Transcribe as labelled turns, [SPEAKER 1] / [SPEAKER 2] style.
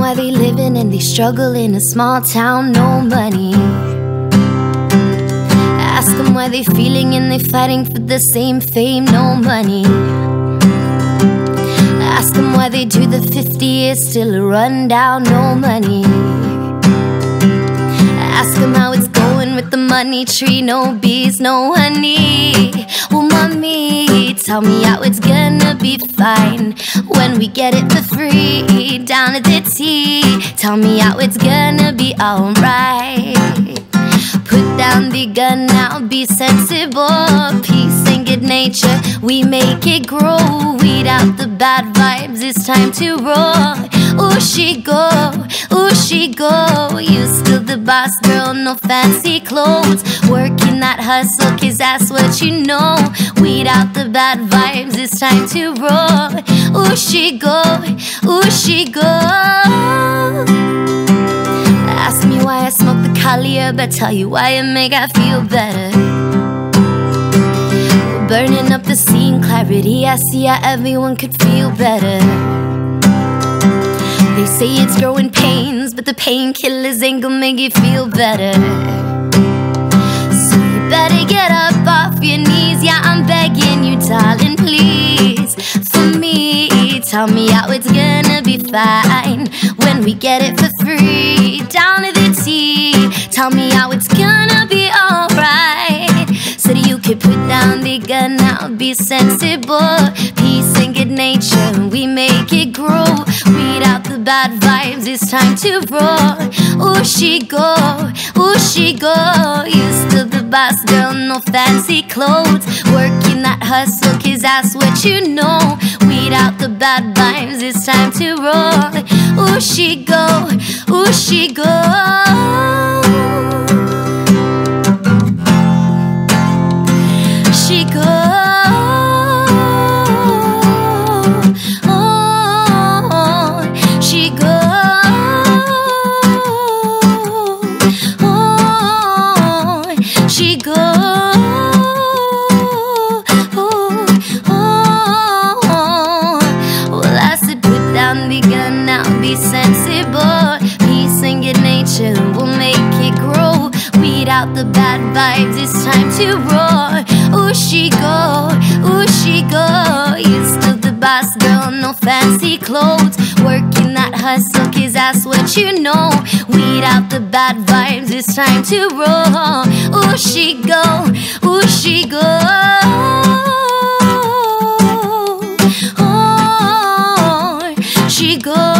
[SPEAKER 1] why they living and they struggle in a small town, no money. Ask them why they feeling and they fighting for the same fame, no money. Ask them why they do the 50 years still a rundown, no money. Ask them how it's going with the money tree, no bees, no honey. Well, mommy, tell me how it's gonna be fine when we get it for free down at the tea. Tell me how it's gonna be alright. Put down the gun now, be sensible. Peace and good nature, we make it grow. Weed out the bad vibes, it's time to roll. Ooh, she go, ooh, she go. You still the boss, girl, no fancy clothes. Working that hustle, cause that's what you know. Weed out the bad vibes, it's time to roll. Ooh, she go, ooh, she go. Ask me why I smoke the Cali herb, I tell you why it make I feel better. Burning up the scene, clarity, I see how everyone could feel better. They say it's growing pains, but the painkillers ain't gonna make you feel better. So you better get up off your knees, yeah, I'm begging you, darling, please. For me, tell me how it's gonna be fine when we get it for free down to the tea. Tell me how it's gonna be alright. So that you could put down the gun now, be sensible. Peace and good nature, we make it grow. Weed out the bad vibes, it's time to roll. Ooh, she go, ooh, she go. You still the boss, girl, no fancy clothes. Working that hustle, cause that's what you know. Weed out the bad vibes, it's time to roll. Ooh, she go, ooh, she go. She go, oh, she go, oh, she go, oh. Well, I said put down the gun now, be sensible. Peace and good nature will make it grow. Weed out the bad vibes, it's time to roar. Ooh, she go, ooh, she go. You still the boss, girl, no fancy clothes. Working that hustle, cause that's what you know. Weed out the bad vibes, it's time to roll. Ooh, she go, ooh, she go. Oh, she go.